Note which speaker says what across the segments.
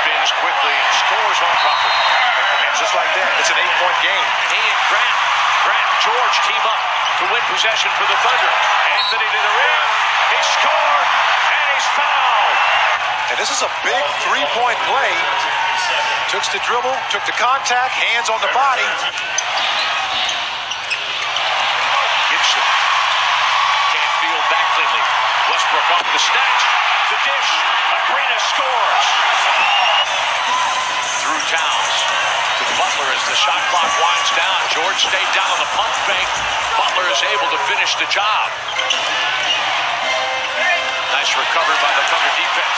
Speaker 1: spins quickly and scores on Crawford.
Speaker 2: And just like that, it's an 8-point game.
Speaker 1: He and Grant and George team up to win possession for the Thunder. Anthony to the rim. He scored, and he's fouled.
Speaker 2: And this is a big 3-point play. Took the dribble, took the contact, hands on the body.
Speaker 1: Gibson can't field back cleanly. Westbrook off the snatch. The dish. Abrines scores. Through Towns to Butler as the shot clock winds down. George stayed down on the pump fake. Butler is able to finish the job. Nice recovery by the Thunder defense.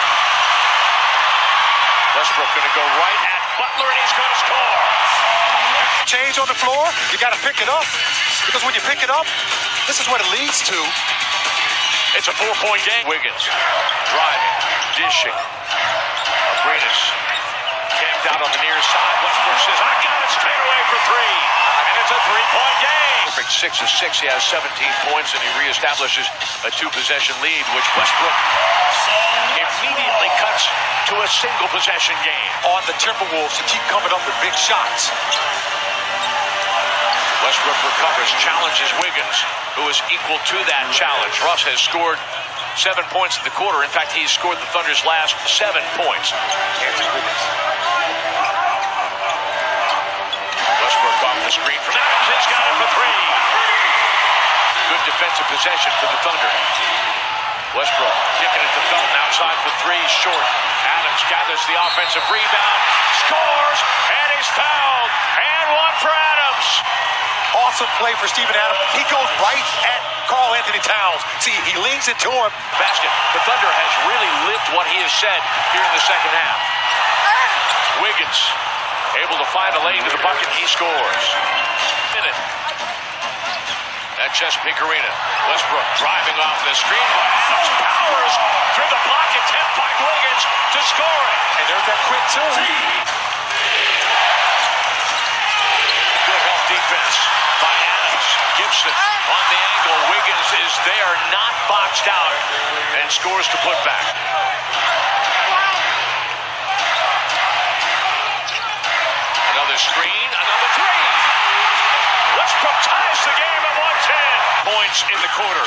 Speaker 1: Westbrook going to go right at Butler, and he's going to score.
Speaker 2: Change on the floor, you got to pick it up. Because when you pick it up, this is what it leads to.
Speaker 1: It's a 4-point game. Wiggins driving, dishing. Abrines camped out on the near side. Westbrook says, I got it, straight away for three. And it's a 3-point game. Perfect 6 of 6. He has 17 points, and he reestablishes a 2-possession lead, which Westbrook immediately cuts to a single-possession game.
Speaker 2: On the Timberwolves to keep coming up with big shots.
Speaker 1: Westbrook recovers, challenges Wiggins, who is equal to that challenge. Russ has scored 7 points in the quarter. In fact, he's scored the Thunder's last 7 points.
Speaker 2: Anthony Wiggins.
Speaker 1: Westbrook off the screen from Adams. He's got it for three. Good defensive possession for the Thunder. Westbrook kicking it to Felton outside for three, short. Adams gathers the offensive rebound, scores, and he's fouled. And one for Adams.
Speaker 2: Awesome play for Steven Adams. He goes right at Karl-Anthony Towns. See, he leans into him.
Speaker 1: Basket. The Thunder has really lived what he has said here in the second half. Wiggins able to find a lane to the bucket. He scores. Minute. At Chesapeake Arena. Westbrook driving off the screen. Adams powers through the block attempt by Wiggins to score it.
Speaker 2: And there's that quick two.
Speaker 1: Good help defense by Adams. Gibson on the angle. Wiggins is there, not boxed out, and scores to put back. Another screen, another three. Westbrook ties the game at 110. Points in the quarter.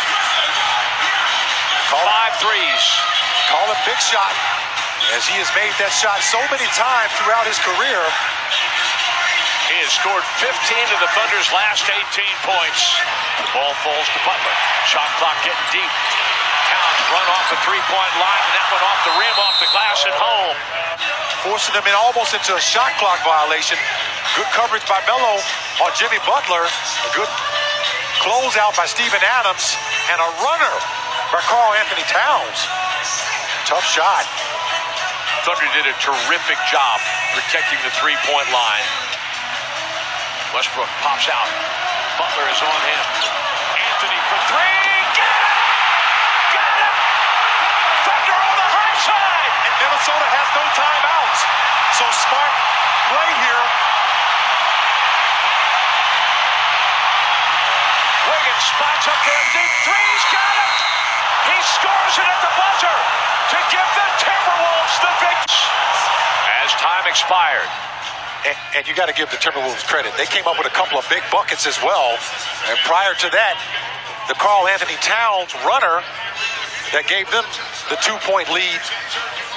Speaker 1: 5 threes.
Speaker 2: Call him big shot, as he has made that shot so many times throughout his career.
Speaker 1: He has scored 15 of the Thunder's last 18 points. The ball falls to Butler. Shot clock getting deep. Towns run off the 3-point line, and that one off the rim, off the glass at home.
Speaker 2: Forcing them in almost into a shot clock violation. Good coverage by Melo on Jimmy Butler. A good closeout by Steven Adams. And a runner by Karl-Anthony Towns. Tough shot.
Speaker 1: Thunder did a terrific job protecting the 3-point line. Westbrook pops out. Butler is on him. Anthony for three. Get it! Got it! Thunder on the high side!
Speaker 2: And Minnesota has no timeouts. So smart play here.
Speaker 1: Wiggins spots up there. Deep threes. Got it! He scores it at the buzzer to give the Timberwolves the victory. As time expired.
Speaker 2: And you got to give the Timberwolves credit. They came up with a couple of big buckets as well. And prior to that, the Karl-Anthony Towns runner that gave them the 2-point lead